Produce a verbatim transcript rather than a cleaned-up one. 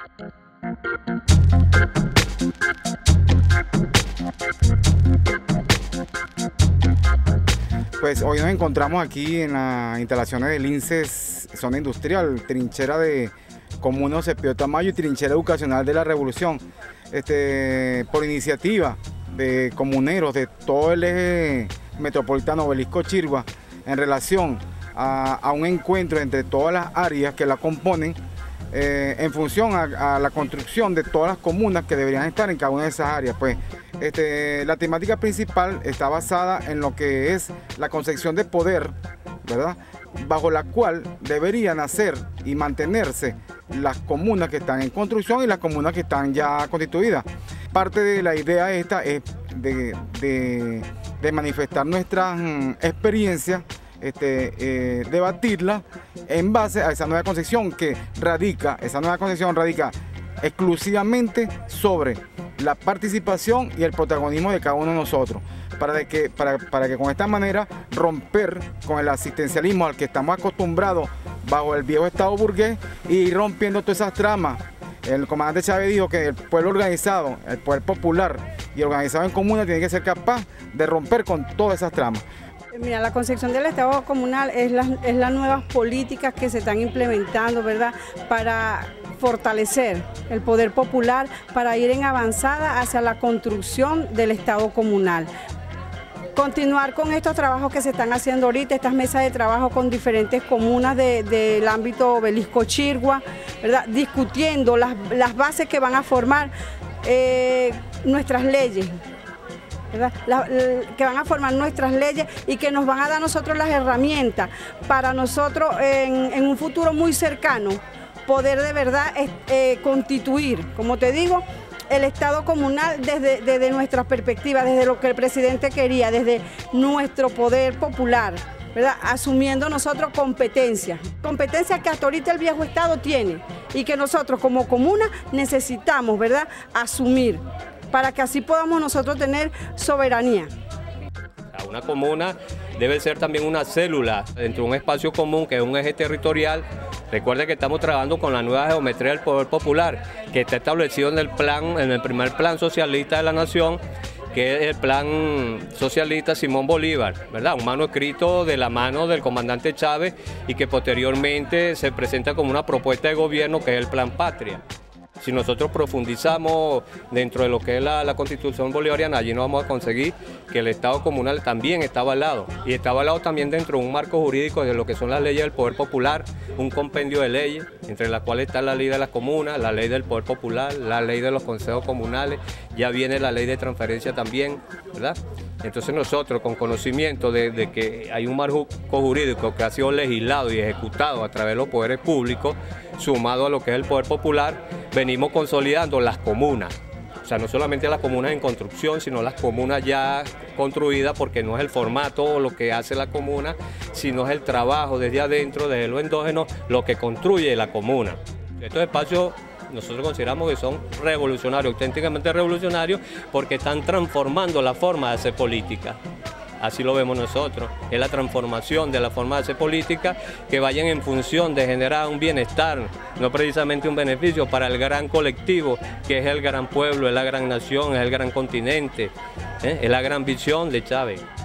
Pues hoy nos encontramos aquí en las instalaciones del I N S E S, zona industrial, trinchera de Comuna Cepillo Tamayo y trinchera educacional de la Revolución, este, por iniciativa de comuneros de todo el eje metropolitano Obelisco-Chirgua, en relación a, a un encuentro entre todas las áreas que la componen, eh, en función a, a la construcción de todas las comunas que deberían estar en cada una de esas áreas. Pues este, la temática principal está basada en lo que es la concepción de poder, ¿verdad?, bajo la cual deberían hacer y mantenerse las comunas que están en construcción y las comunas que están ya constituidas. Parte de la idea esta es de, de, de manifestar nuestras mm, experiencias, este, eh, debatirla en base a esa nueva concepción que radica, esa nueva concepción radica exclusivamente sobre la participación y el protagonismo de cada uno de nosotros, para, de que, para, para que con esta manera romper con el asistencialismo al que estamos acostumbrados bajo el viejo Estado burgués y ir rompiendo todas esas tramas. El comandante Chávez dijo que el pueblo organizado, el poder popular y organizado en comuna tiene que ser capaz de romper con todas esas tramas. Mira, la concepción del Estado comunal es las es las nuevas políticas que se están implementando, ¿verdad?, para fortalecer el poder popular, para ir en avanzada hacia la construcción del Estado comunal. Continuar con estos trabajos que se están haciendo ahorita, estas mesas de trabajo con diferentes comunas de, del ámbito Obelisco-Chirgua, ¿verdad?, discutiendo las, las bases que van a formar eh, nuestras leyes. La, la, que van a formar nuestras leyes y que nos van a dar a nosotros las herramientas para nosotros en, en un futuro muy cercano poder de verdad eh, constituir, como te digo, el Estado comunal desde, desde nuestra perspectiva, desde lo que el presidente quería, desde nuestro poder popular, ¿verdad?, asumiendo nosotros competencias, competencias que hasta ahorita el viejo Estado tiene y que nosotros como comuna necesitamos, ¿verdad?, asumir, para que así podamos nosotros tener soberanía. Una comuna debe ser también una célula dentro de un espacio común que es un eje territorial. Recuerde que estamos trabajando con la nueva geometría del poder popular, que está establecido en el plan, en el primer plan socialista de la nación, que es el plan socialista Simón Bolívar, ¿verdad? Un manuscrito de la mano del comandante Chávez y que posteriormente se presenta como una propuesta de gobierno que es el Plan Patria. Si nosotros profundizamos dentro de lo que es la, la Constitución bolivariana, allí nos vamos a conseguir que el Estado comunal también está avalado. Y está avalado también dentro de un marco jurídico de lo que son las leyes del poder popular, un compendio de leyes, entre las cuales está la ley de las comunas, la ley del poder popular, la ley de los consejos comunales, ya viene la ley de transferencia también, ¿verdad? Entonces nosotros, con conocimiento de, de que hay un marco jurídico que ha sido legislado y ejecutado a través de los poderes públicos, sumado a lo que es el poder popular, venimos consolidando las comunas. O sea, no solamente las comunas en construcción, sino las comunas ya construidas, porque no es el formato o lo que hace la comuna, sino es el trabajo desde adentro, desde lo endógeno, lo que construye la comuna. Estos espacios nosotros consideramos que son revolucionarios, auténticamente revolucionarios, porque están transformando la forma de hacer política. Así lo vemos nosotros, es la transformación de la forma de hacer política que vayan en función de generar un bienestar, no precisamente un beneficio para el gran colectivo, que es el gran pueblo, es la gran nación, es el gran continente, ¿eh? Es la gran visión de Chávez.